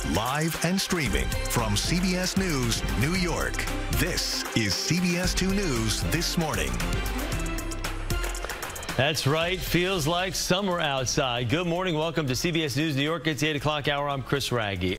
live and streaming from CBS News, New York. This is CBS 2 News This Morning. That's right. Feels like summer outside. Good morning. Welcome to CBS News New York. It's the 8 o'clock hour. I'm Chris Raggi.